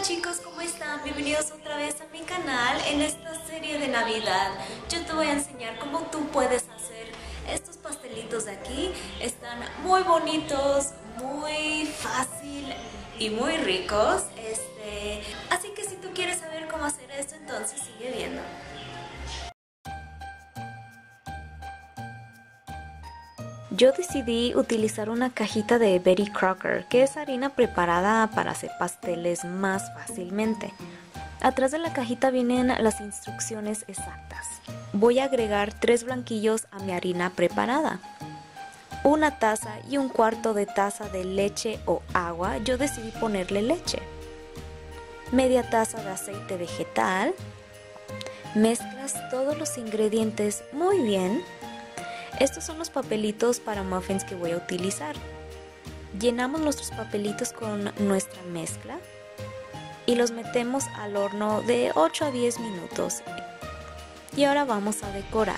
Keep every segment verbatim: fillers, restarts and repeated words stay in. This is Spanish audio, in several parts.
chicos, ¿cómo están? Bienvenidos otra vez a mi canal. En esta serie de Navidad yo te voy a enseñar cómo tú puedes hacer estos pastelitos de aquí. Están muy bonitos, muy fácil y muy ricos. Este, así que si tú quieres saber cómo hacer esto, entonces sigue viendo. Yo decidí utilizar una cajita de Betty Crocker, que es harina preparada para hacer pasteles más fácilmente. Atrás de la cajita vienen las instrucciones exactas. Voy a agregar tres blanquillos a mi harina preparada, una taza y un cuarto de taza de leche o agua. Yo decidí ponerle leche, media taza de aceite vegetal. Mezclas todos los ingredientes muy bien. Estos son los papelitos para muffins que voy a utilizar. Llenamos nuestros papelitos con nuestra mezcla y los metemos al horno de ocho a diez minutos. Y ahora vamos a decorar.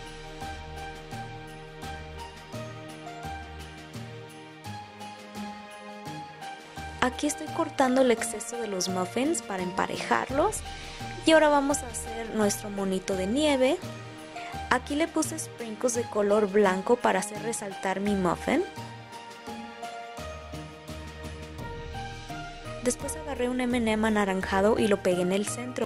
Aquí estoy cortando el exceso de los muffins para emparejarlos. Y ahora vamos a hacer nuestro monito de nieve. Aquí le puse sprinkles de color blanco para hacer resaltar mi muffin. Después agarré un eme eme anaranjado y lo pegué en el centro.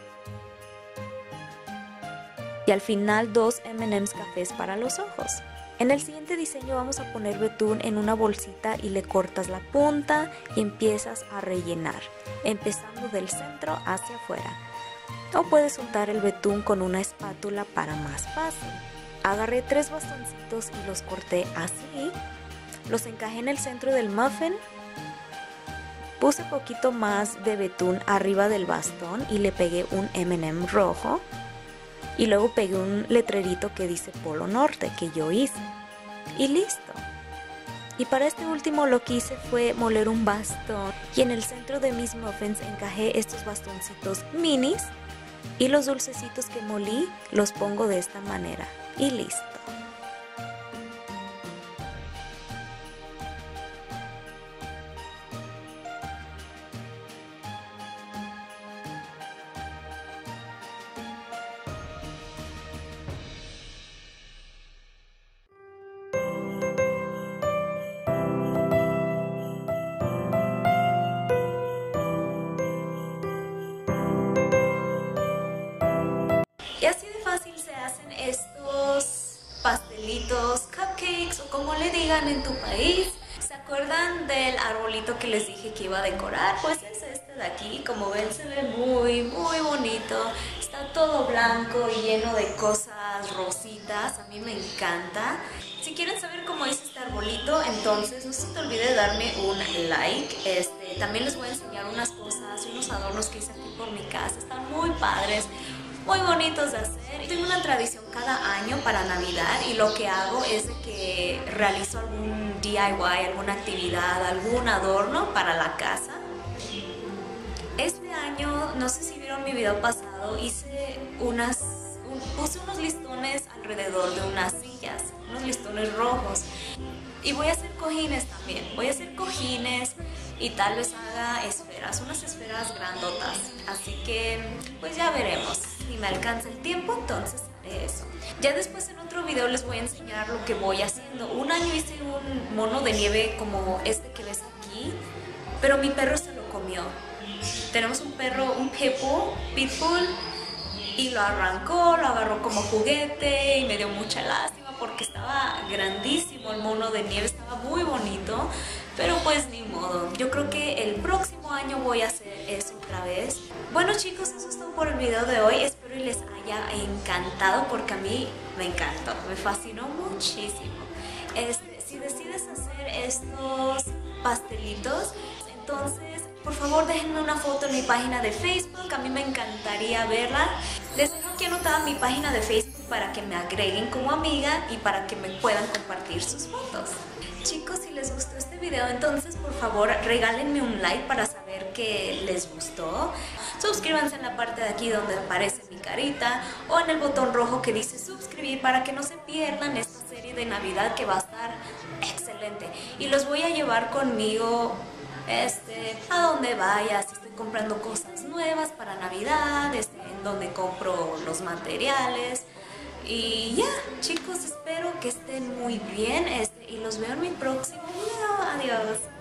Y al final dos eme eme cafés para los ojos. En el siguiente diseño vamos a poner betún en una bolsita y le cortas la punta y empiezas a rellenar, empezando del centro hacia afuera. O puedes untar el betún con una espátula para más fácil. Agarré tres bastoncitos y los corté así. Los encajé en el centro del muffin. Puse poquito más de betún arriba del bastón y le pegué un eme eme rojo. Y luego pegué un letrerito que dice Polo Norte, que yo hice. Y listo. Y para este último lo que hice fue moler un bastón. Y en el centro de mis muffins encajé estos bastoncitos minis. Y los dulcecitos que molí los pongo de esta manera y listo. Y así de fácil se hacen estos pastelitos, cupcakes o como le digan en tu país. ¿Se acuerdan del arbolito que les dije que iba a decorar? Pues es este de aquí. Como ven, se ve muy muy bonito. Está todo blanco y lleno de cosas rositas. A mí me encanta. Si quieren saber cómo hice este arbolito, entonces no se te olvide de darme un like. Este, también les voy a enseñar unas cosas, unos adornos que hice aquí por mi casa. Están muy padres, muy bonitos de hacer. Tengo una tradición cada año para Navidad y lo que hago es de que realizo algún D I Y, alguna actividad, algún adorno para la casa. Este año, no sé si vieron mi video pasado, hice unas, un, puse unos listones alrededor de unas sillas, unos listones rojos. Y voy a hacer cojines también, voy a hacer cojines y tal vez haga esferas, unas esferas grandotas. Así que pues ya veremos. Si me alcanza el tiempo, entonces haré eso. Ya después en otro video les voy a enseñar lo que voy haciendo. Un año hice un mono de nieve como este que ves aquí, pero mi perro se lo comió. Tenemos un perro, un pitbull, pitbull, y lo arrancó, lo agarró como juguete y me dio mucha lástima porque estaba grandísimo el mono de nieve, estaba muy bonito, pero pues ni modo. Yo creo que el próximo año voy a hacer eso otra vez. Bueno chicos, eso es todo por el video de hoy. Espero y les haya encantado porque a mí me encantó, me fascinó muchísimo. Este, si decides hacer estos pastelitos, entonces por favor déjenme una foto en mi página de Facebook, a mí me encantaría verla. Les dejo aquí anotada mi página de Facebook para que me agreguen como amiga y para que me puedan compartir sus fotos. Chicos, si les gustó este video, entonces por favor regálenme un like para saber que les gustó. Suscríbanse en la parte de aquí donde aparece mi carita o en el botón rojo que dice suscribir para que no se pierdan esta serie de Navidad que va a estar excelente. Y los voy a llevar conmigo este, a donde vaya, si estoy comprando cosas nuevas para Navidad, este, en donde compro los materiales. Y ya, chicos, espero que estén muy bien este, y los veo en mi próximo video. Adiós.